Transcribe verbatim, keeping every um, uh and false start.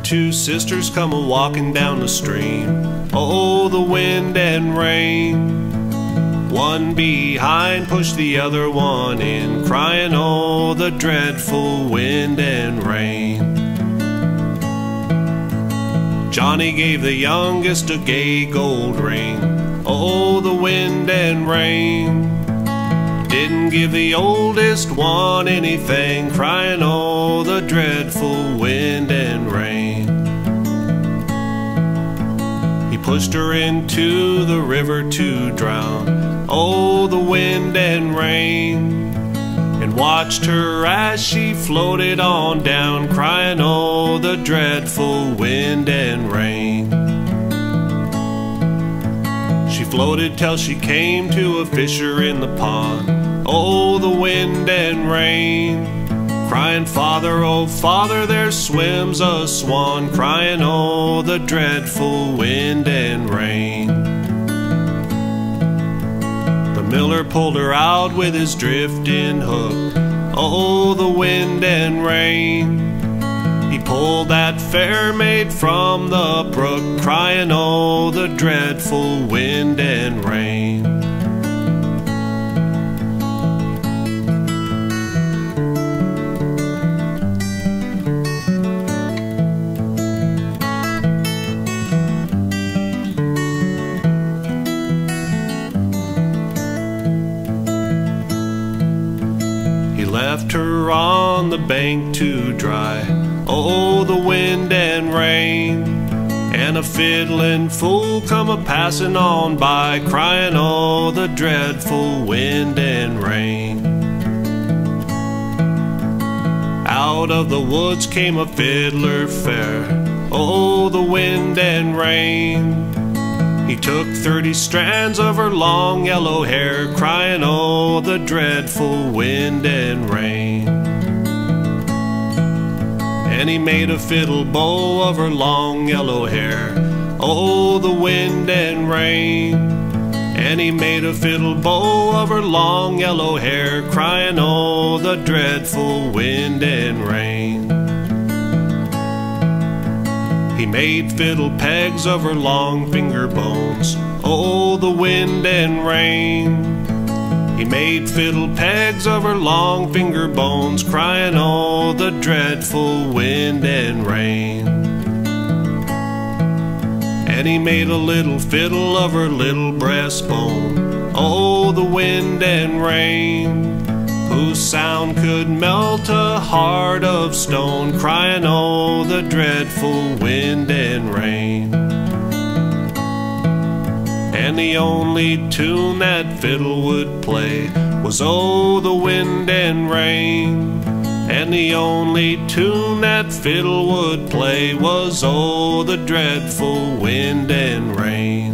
two sisters come a-walking down the stream. Oh, the wind and rain. One behind pushed the other one in, crying, oh, the dreadful wind and rain. Johnny gave the youngest a gay gold ring. Oh, the wind and rain. Didn't give the oldest one anything, crying, oh, the dreadful wind and rain. He pushed her into the river to drown, oh, the wind and rain, and watched her as she floated on down, crying, oh, the dreadful wind and rain. She floated till she came to a fisher in the pond, oh, the wind and rain, crying, Father, oh, Father, there swims a swan, crying, oh, the dreadful wind and rain. The miller pulled her out with his drifting hook, oh, the wind and rain. He pulled that fair maid from the brook, crying, oh, the dreadful wind and rain. He left her on the bank to dry, oh, the wind and rain, and a fiddling fool come a-passing on by, crying, oh, the dreadful wind and rain. Out of the woods came a fiddler fair, oh, the wind and rain. He took thirty strands of her long yellow hair, crying, oh, the dreadful wind and rain. And he made a fiddle bow of her long yellow hair, oh, the wind and rain. And he made a fiddle bow of her long yellow hair, crying, oh, the dreadful wind and rain. He made fiddle pegs of her long finger bones, oh, the wind and rain. He made fiddle pegs of her long finger bones, crying, oh, the dreadful wind and rain. And he made a little fiddle of her little breastbone, oh, the wind and rain, whose sound could melt a heart of stone, crying, oh, the dreadful wind and rain. And the only tune that fiddle would play was, oh, the wind and rain. And the only tune that fiddle would play was, oh, the dreadful wind and rain.